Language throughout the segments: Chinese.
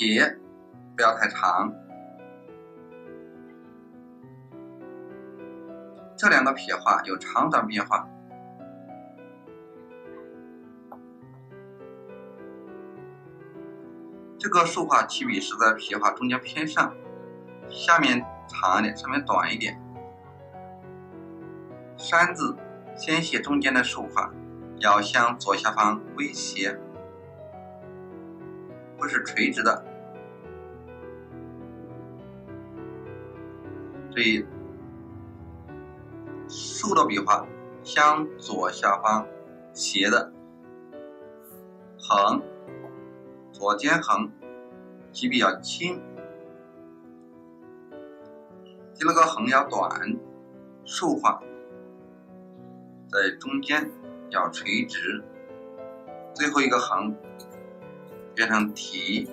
撇不要太长。这两个撇画有长短变化。这个竖画起笔是在撇画中间偏上，下面长一点，上面短一点。山字先写中间的竖画，要向左下方微斜，不是垂直的。所以竖的笔画向左下方斜的，横，左肩横，起笔要轻。第二个横要短，竖画在中间要垂直，最后一个横变成提，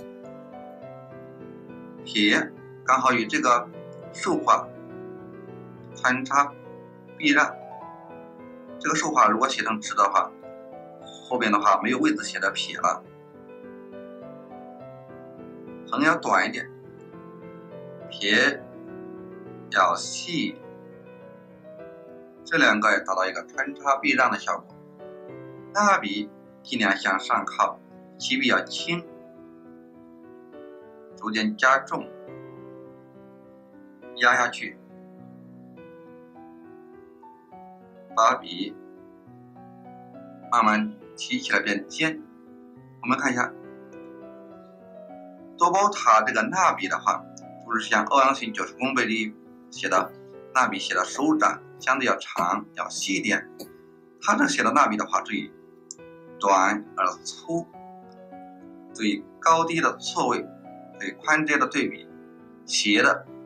撇刚好与这个竖画穿插避让。这个竖画如果写成直的话，后边的话没有位置写的撇了。横要短一点，撇要细，这两个也达到一个穿插避让的效果。捺笔尽量向上靠，起笔要轻，逐渐加重，压下去，把笔慢慢提起来变尖。我们看一下多宝塔这个捺笔的话，就是像欧阳询90功倍里写的捺笔写的手掌相对要长要细一点。他这写的捺笔的话，注意短而粗，注意高低的错位，对宽窄的对比，斜的